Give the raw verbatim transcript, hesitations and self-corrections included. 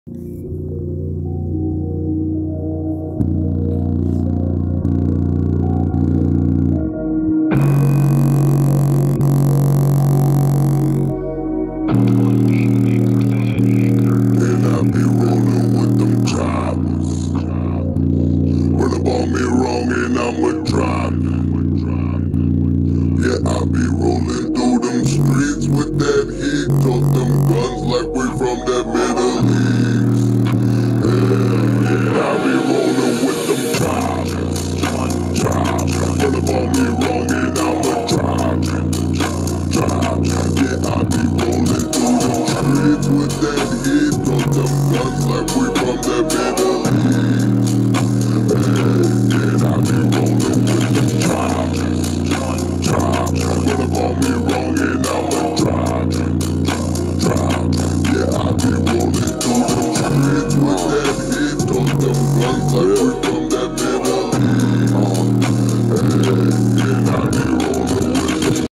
I be rolling through them streets with that heat. Toss them guns like we from the Middle East. Yeah, I be rolling with them chops. Chops. Run up on me wrong and I'ma drop. Chops. Yeah, I be rolling through them streets with that heat. Toss them guns like we from the Middle East. Yeah, I be rolling with them chops. Run up on me wrong and I'ma drop, drop. Yeah, I be rolling through the streets with that heat. Toss them guns like we from that Middle East. Hey, yeah, I be